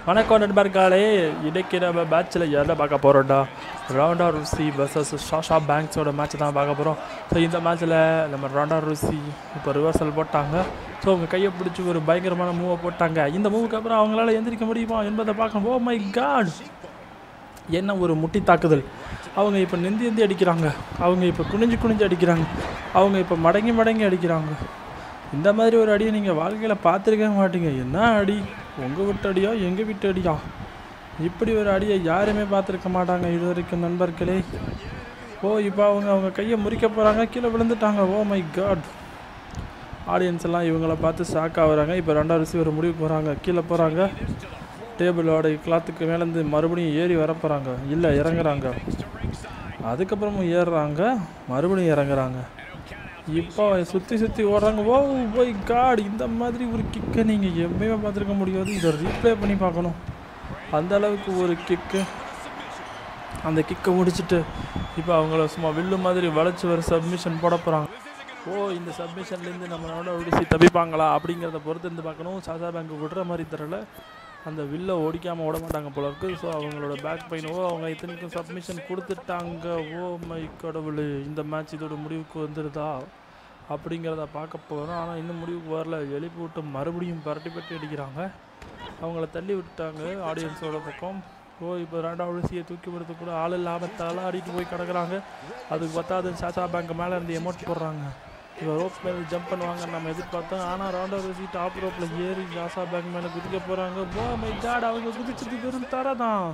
வணக்கம் நண்பர்களே, இன்றைக்கி நம்ம மேட்ச்சில் என்ன பார்க்க போகிறோம்டா, ராண்டா ரூசி வர்சஸ் சாஷா பேங்க்ஸோட மேட்ச் தான் பார்க்க போகிறோம். ஸோ இந்த மேட்ச்சில் நம்ம ராண்டா ரூசி இப்போ ரிவர்சல் போட்டாங்க. ஸோ அவங்க கையை பிடிச்சி ஒரு பயங்கரமான மூவை போட்டாங்க. இந்த மூவுக்கு அப்புறம் அவங்களால எந்திரிக்க முடியுமா என்பதை பார்க்கணும். ஓ மை காட், என்ன ஒரு முட்டி தாக்குதல். அவங்க இப்போ நெந்தி அடிக்கிறாங்க, அவங்க இப்போ குனிஞ்சு அடிக்கிறாங்க, அவங்க இப்போ மடங்கி அடிக்கிறாங்க. இந்த மாதிரி ஒரு அடியை நீங்கள் வாழ்க்கையில் பார்த்துருக்க மாட்டீங்க. என்ன அடி, உங்கள் வீட்டு அடியா எங்கள் வீட்டு அடியா? இப்படி ஒரு அடியை யாருமே பார்த்துருக்க மாட்டாங்க இது வரைக்கும் நண்பர்களே. இப்போ அவங்க கையை முறிக்க போகிறாங்க, கீழே விழுந்துட்டாங்க. ஓ மை காட், ஆடியன்ஸ் எல்லாம் இவங்கள பார்த்து ஷாக் ஆகுறாங்க. இப்போ ரெண்டாவது ரிசீவர் முடிவுக்கு போகிறாங்க, கீழே போகிறாங்க, டேபிளோட கிளாத்துக்கு மேலேருந்து மறுபடியும் ஏறி வர போகிறாங்க. இல்லை, இறங்குறாங்க, அதுக்கப்புறமும் ஏறுறாங்க, மறுபடியும் இறங்குறாங்க. இப்போ சுற்றி ஓடுறாங்க. ஓ மை காட், இந்த மாதிரி ஒரு கிக்கை நீங்கள் எப்பயுமே பார்த்துருக்க முடியாது. இதை ரீப்ளே பண்ணி பார்க்கணும். அந்த அளவுக்கு ஒரு கிக்கு. அந்த கிக்கை முடிச்சுட்டு இப்போ அவங்கள சும்மா வில்லு மாதிரி வளைச்சி வர சப்மிஷன் போட போகிறாங்க. இந்த சப்மிஷன்லேருந்து நம்மளோட ஒடிசி தப்பிப்பாங்களா அப்படிங்கிறத பொறுத்து இருந்து பார்க்கணும். சாஷா பேங்க் விடுற மாதிரி தரல, அந்த வில்லை ஓடிக்காமல் ஓட மாட்டாங்க போல இருக்குது. ஸோ அவங்களோட பேக் பெயின், அவங்க இத்தனைக்கும் சப்மிஷன் கொடுத்துட்டாங்க. ஓ மை கடவுள், இந்த மேட்ச் இதோட முடிவுக்கு வந்துடுதா அப்படிங்கிறத பார்க்க போகிறோம். ஆனால் இன்னும் முடிவுக்கு வரல. எழுப்பி விட்டு மறுபடியும் பரட்டி அடிக்கிறாங்க. அவங்கள தள்ளி விட்டுட்டாங்க ஆடியன்ஸோட பக்கம். இப்போ ரெண்டாவது சீயை தூக்கி விடுறது கூட ஆள் இல்லாமல் ஆடிட்டு போய் கிடக்குறாங்க. அதுக்கு பத்தாவது சாஷா பேங்க் மேலே இருந்து எமௌண்ட் போடுறாங்க. இப்போ ரோப் மேலே ஜம்ப் பண்ணுவாங்க நம்ம எதிர்பார்த்தோம். ஆனால் ரெண்டாவது சி டாப் ரோப்பில் ஏறி சாஷா பேங்க் மேலே குதிக்க போகிறாங்க. ஓ மை காட், அவங்க குதிச்சது வெறும் தரதான்.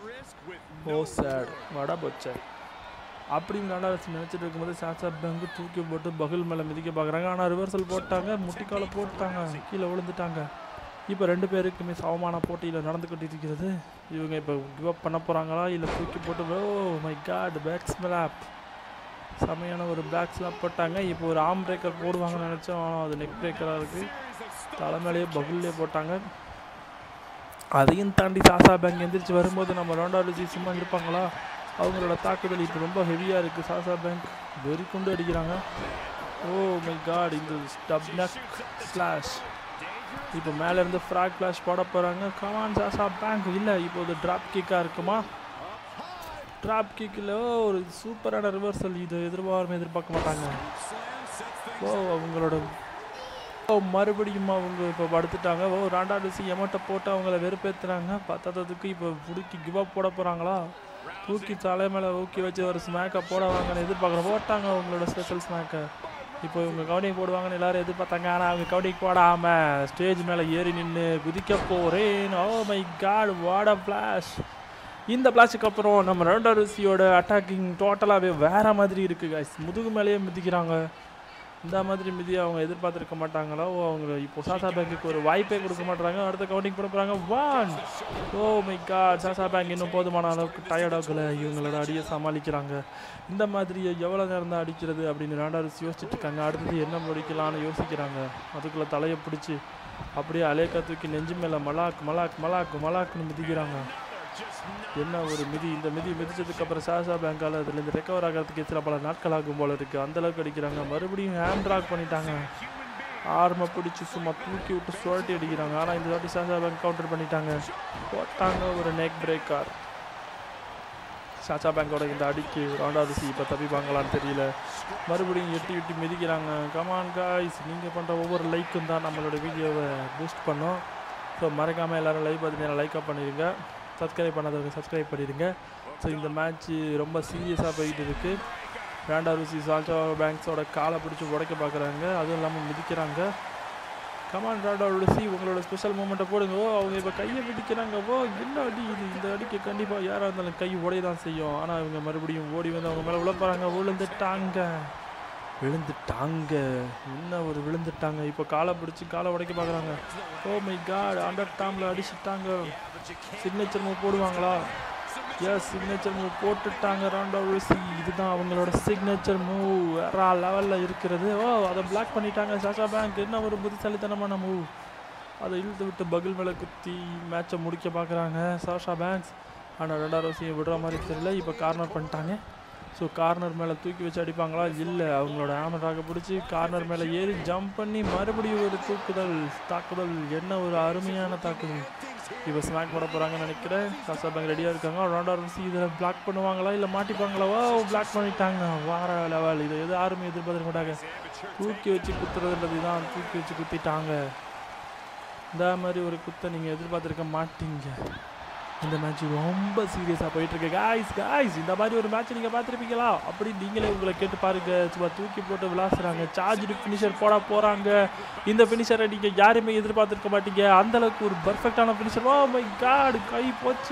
ஓ சேட், வடா போச்சே அப்படின்னு ரெண்டாவது நினச்சிட்டு இருக்கும்போது சாஷா பேங்க் தூக்கி போட்டு பகுல் மேலே மிதிக்க பார்க்குறாங்க. ஆனால் ரிவர்சல் போட்டாங்க, முட்டிக்கால போட்டாங்க, கீழே விழுந்துட்டாங்க. இப்போ ரெண்டு பேருக்குமே சமமான போட்டியில் நடந்துக்கிட்டு இருக்கிறது. இவங்க இப்போ கிவ் அப் பண்ண போகிறாங்களா இல்லை தூக்கி போட்டு? Oh my god, back slap, செமையான ஒரு பேக் ஸ்லாப் போட்டாங்க. இப்போ ஒரு ஆர்ம் பிரேக்கர் போடுவாங்கன்னு நினச்சோம், ஆனால் அது நெக் பிரேக்கராக இருக்குது. தலைமையிலேயே பகுல்லே போட்டாங்க. அதையும் தாண்டி சாஷா பேங்க் எந்திரிச்சு வரும்போது நம்ம ரெண்டாவது சும்மா இருப்பாங்களா? அவங்களோட தாக்குதல் இப்போ ரொம்ப ஹெவியாக இருக்குது. சாஷா பேங்க் வெறி கொண்டு அடிக்கிறாங்க. ஓ மை காட், இந்த ஸ்டப் நக் ஸ்லாஷ். இப்போ மேலேருந்து ஃப்ராக் ஃப்ளாஷ் போட போகிறாங்க. Come on Sasha Banks. இல்லை, இப்போ இது ட்ராப் கிக்காக இருக்குமா? ட்ராப் கிக்கில் ஒரு சூப்பரான ரிவர்சல். இது எதிர்பார்க்க மாட்டாங்க. அவங்களோட மறுபடியும் அவங்க இப்போ படுத்துட்டாங்க. ரெண்டாவது எமௌண்ட்டை போட்டு அவங்கள வெறுப்பேற்றுறாங்க. பத்தாததுக்கு இப்போ பிடிக்கி கிவ் அப் போட போகிறாங்களா? தூக்கி தலை மேலே ஊக்கி வச்சு ஒரு ஸ்மேக்கை போட வாங்கன்னு எதிர்பார்க்குறோம். போட்டாங்க அவங்களோட ஸ்பெஷல் ஸ்மேக்கை. இப்போ இவங்க கவுண்டிங் போடுவாங்கன்னு எல்லோரும் எதிர்பார்த்தாங்க. ஆனால் அவங்க கவுண்டிங் போடாமல் ஸ்டேஜ் மேலே ஏறி நின்று குதிக்க போகிறேன். Oh my god, what a flash. இந்த ஃப்ளாஷுக்கு அப்புறம் நம்ம ரெண்டாவது ரிசியோட அட்டாக்கிங் டோட்டலாகவே வேறு மாதிரி இருக்குது கைஸ். முதுகு மேலேயே மிதிக்கிறாங்க. இந்த மாதிரி மிதி அவங்க எதிர்பார்த்துருக்க மாட்டாங்களோ. அவங்க இப்போ சாஷா பேங்க்குக்கு ஒரு வாய்ப்பே கொடுக்க மாட்டாங்க. அடுத்த கவுண்டிங் போட போகிறாங்க. 1. Oh my god, Sasha Banks இன்னும் போதுமான அளவுக்கு டயர்ட் ஆகலை. இவங்களோட அடியை சமாளிக்கிறாங்க. இந்த மாதிரி எவ்வளோ நேரம் தான் அடிக்கிறது அப்படின்னு ரெண்டாவது யோசிச்சுட்டு இருக்காங்க. அடுத்தது என்ன முடிக்கலான்னு யோசிக்கிறாங்க. அதுக்குள்ளே தலையை பிடிச்சி அப்படியே அலேக்கா தூக்கி நெஞ்சு மேலே மலாக்குன்னு மிதிக்கிறாங்க. என்ன ஒரு மிதி. இந்த மிதிச்சதுக்கப்புறம் சாஷா பேங்கால் அதுலேருந்து ரெக்கவர் ஆகிறதுக்கு சில பல நாட்கள் ஆகும் போல இருக்குது. அந்தளவுக்கு அடிக்கிறாங்க. மறுபடியும் ஹேண்ட் ட்ராக் பண்ணிட்டாங்க. ஆர்மை பிடிச்சி சும்மா தூக்கி விட்டு சுழட்டி அடிக்கிறாங்க. ஆனால் இந்த வாட்டி சாஷா பேங்க் கவுண்டர் பண்ணிட்டாங்க. போட்டாங்க ஒரு நெக் பிரேக்கர். சாஷா பேங்கோட இந்த அடிக்கு ரெண்டாவது இப்போ தப்பிப்பாங்களான்னு தெரியல. மறுபடியும் எட்டி மிதிக்கிறாங்க. கமான் காய்ஸ், நீங்கள் பண்ணுற ஒவ்வொரு லைக்கும் தான் நம்மளோட வீடியோவை பூஸ்ட் பண்ணோம். ஸோ மறக்காமல் எல்லோரும் லைக் பார்த்தீங்கன்னா லைக்காக பண்ணிடுங்க. சப்ஸ்கிரைப் பண்ணாதவங்க சப்ஸ்கிரைப் பண்ணிடுங்க. ஸோ இந்த மேட்ச்சு ரொம்ப சீரியஸாக போயிட்டு இருக்குது. ரெண்டாவது சாஷா பேங்க்ஸோட காலை பிடிச்சி உடைக்க பார்க்குறாங்க, அதுவும் இல்லாமல் மிதிக்கிறாங்க. கமான் ரெண்டாவது உங்களோட ஸ்பெஷல் மூமெண்ட்டை போடுங்க. அவங்க இப்போ கையை பிடிக்கிறாங்க. என்ன அடி இது? இந்த அடிக்கு கண்டிப்பாக யாராக இருந்தாலும் கை உடைய தான் செய்யும். ஆனால் இவங்க மறுபடியும் ஓடி வந்து அவங்க மேலே விழப்போகிறாங்க. விழுந்துட்டாங்க. என்ன ஒரு விழுந்துட்டாங்க. இப்போ காலை பிடிச்சி காலை உடைக்க பார்க்குறாங்க. ஓ மை காட், அண்டர் டாமில் அடிச்சுட்டாங்க. சிக்னேச்சர் மூவ் போடுவாங்களா? சிக்னேச்சர் மூவ் போட்டுட்டாங்க ரெண்டாவது. இதுதான் அவங்களோட சிக்னேச்சர் மூவ், வேற லெவலில் இருக்கிறது. அதை பிளாக் பண்ணிட்டாங்க சாஷா பேங்க். என்ன ஒரு புத்திசாலித்தனமான மூவ். அதை இழுத்து விட்டு பகுல் மேலே குத்தி மேட்சை முடிக்க பார்க்குறாங்க சாஷா பேங்க்ஸ். ஆனால் ரெண்டாவது விடுற மாதிரி தெரியல. இப்போ கார்னர் பண்ணிட்டாங்க. ஸோ கார்னர் மேலே தூக்கி வச்சு அடிப்பாங்களா? இல்லை, அவங்களோட ஹேமராக பிடிச்சி கார்னர் மேலே ஏறி ஜம்ப் பண்ணி மறுபடியும் ஒரு தாக்குதல். என்ன ஒரு அருமையான தாக்குதல். இப்போ ஸ்மாக் போட போகிறாங்கன்னு நினைக்கிறேன். சாஷா பேங்க் ரெடியாக இருக்காங்க. ராண்டா ரூசி இதில் பிளாக் பண்ணுவாங்களா இல்லை மாட்டிப்பாங்களா? பிளாக் பண்ணிட்டாங்க. வார லெவல். இதை யாருமே எதிர்பார்க்க மாட்டாங்க. தூக்கி வச்சு குத்துறதுன்றது தான். தூக்கி வச்சு குத்திட்டாங்க. இந்த மாதிரி ஒரு குத்தை நீங்கள் எதிர்பார்த்துருக்க மாட்டீங்க. இந்த மேட்ச் ரொம்ப சீரியஸாக போயிட்டுருக்கு. காய்ஸ் இந்த மாதிரி ஒரு மேட்ச் நீங்கள் பார்த்துருப்பீங்களா? அப்படி நீங்களே உங்களை கேட்டு பாருங்க. சும்மா தூக்கி போட்டு விளாசுறாங்க. சார்ஜ் ஃபினிஷர் போகிறாங்க. இந்த ஃபினிஷரை நீங்கள் யாருமே எதிர்பார்த்துருக்க மாட்டீங்க. அந்தளவுக்கு ஒரு பர்ஃபெக்டான ஃபினிஷர். ஓ மை காட், கை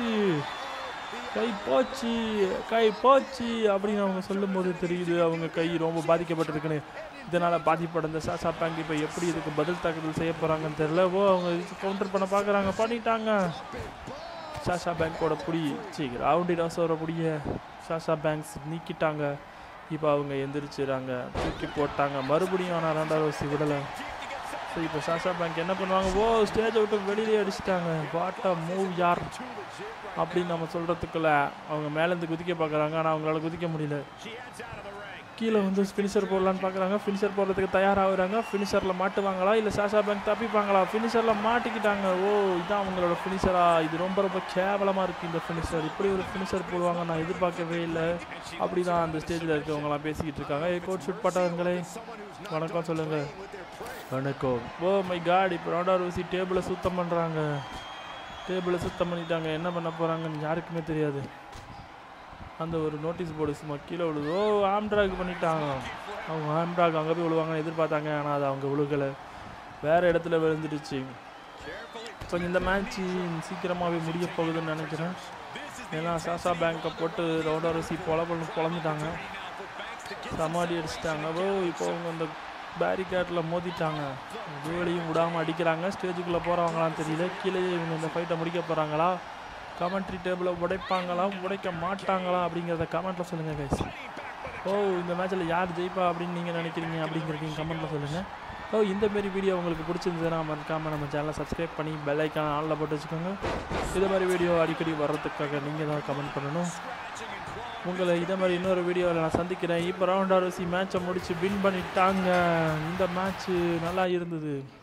போச்சு அப்படின்னு அவங்க சொல்லும் போது தெரியுது அவங்க கை ரொம்ப பாதிக்கப்பட்டிருக்குன்னு. இதனால் பாதிப்படைந்த சாஷா பேங்க் இப்போ எப்படி இதுக்கு பதில் தாக்குதல் செய்ய போகிறாங்கன்னு தெரியல. அவங்க கவுண்டர் பண்ண பார்க்குறாங்க. பண்ணிட்டாங்க. சாஷா பேங்கோட ரவுண்டிடாஸோட புடிய சாஷா பேங்க்ஸ் நீக்கிட்டாங்க. இப்போ அவங்க எந்திரிச்சுறாங்க. தூக்கி போட்டாங்க மறுபடியும். ஆனால் ரெண்டாவது விடலை. ஸோ இப்போ சாஷா பேங்க் என்ன பண்ணுவாங்க? ஸ்டேஜை விட்டு வெளியிலே அடிச்சிட்டாங்க. வாட் அ மூவ் யார் அப்படின்னு நம்ம சொல்கிறதுக்குள்ள அவங்க மேலேருந்து குதிக்க பார்க்குறாங்க. ஆனால் அவங்களால குதிக்க முடியல. கீழே வந்து ஃபினிஷர் போடலான்னு பார்க்குறாங்க. ஃபினிஷர் போடுறதுக்கு தயாராகிறாங்க. ஃபினிஷரில் மாட்டுவாங்களா இல்லை சாஷா பேங்க் தப்பிப்பாங்களா? ஃபினிஷரில் மாட்டிக்கிட்டாங்க. இதான் அவங்களோட ஃபினிஷரா? இது ரொம்ப கேவலமாக இருக்குது இந்த ஃபினிஷர். இப்படி ஒரு ஃபினிஷர் போடுவாங்க நான் எதிர்பார்க்கவே இல்லை. அப்படி தான் அந்த ஸ்டேஜில் இருக்கவங்களாம் பேசிக்கிட்டு இருக்காங்க. கோட் ஷூட் பட்டவங்களே வணக்கம் சொல்லுங்கள். வணக்கம். மை காட், இப்போ ராண்டா ரூசி டேபிளை சுத்தம் பண்ணுறாங்க. சுத்தம் பண்ணிட்டாங்க. என்ன பண்ண போகிறாங்கன்னு யாருக்குமே தெரியாது. அந்த ஒரு நோட்டீஸ் போர்டு சும்மா கீழே விழுது. ஆம்ட்ராக் பண்ணிட்டாங்க. அவங்க ஆம்ட்ராக் அங்கே போய் விழுவாங்கன்னு எதிர்பார்த்தாங்க. ஆனால் அது அவங்க விழுகலை, வேறு இடத்துல விழுந்துடுச்சு. கொஞ்சம் இந்த மேட்ச்சு சீக்கிரமாகவே முடிய போகுதுன்னு நினைக்கிறேன். ஏன்னா சாஷா பேங்கை போட்டு ராண்டா ரூசி பொழந்துட்டாங்க. சமாடி அடிச்சிட்டாங்க. இப்போ அவங்க அந்த பேரிகேட்டில் மோதிட்டாங்க. வேலையும் விடாமல் அடிக்கிறாங்க. ஸ்டேஜுக்குள்ளே போகிறவங்களான்னு தெரியல. கீழே இவங்க இந்த ஃபைட்டை முடிக்க போகிறாங்களா? கமெண்ட்ரி டேபிளை உடைப்பாங்களா உடைக்க மாட்டாங்களா அப்படிங்கிறத கமெண்ட்டில் சொல்லுங்கள் கைஸ். இந்த மேட்ச்சில் யார் ஜெயிப்பா அப்படின்னு நீங்கள் நினைக்கிறீங்க அப்படிங்கிறதையும் கமெண்ட்டில் சொல்லுங்கள். இந்த மாரி வீடியோ உங்களுக்கு பிடிச்சிருந்ததுன்னா மறக்காமல் நம்ம சேனலை சப்ஸ்கிரைப் பண்ணி பெல் ஐக்கான ஆளில் போட்டு வச்சுக்கோங்க. இது மாதிரி வீடியோ அடிக்கடி வர்றதுக்காக நீங்கள் தான் கமெண்ட் பண்ணணும். உங்களை இதே மாதிரி இன்னொரு வீடியோவில் நான் சந்திக்கிறேன். இப்போ ராண்டா ரூசி மேட்சை முடித்து வின் பண்ணிட்டாங்க. இந்த மேட்ச்சு நல்லா இருந்தது.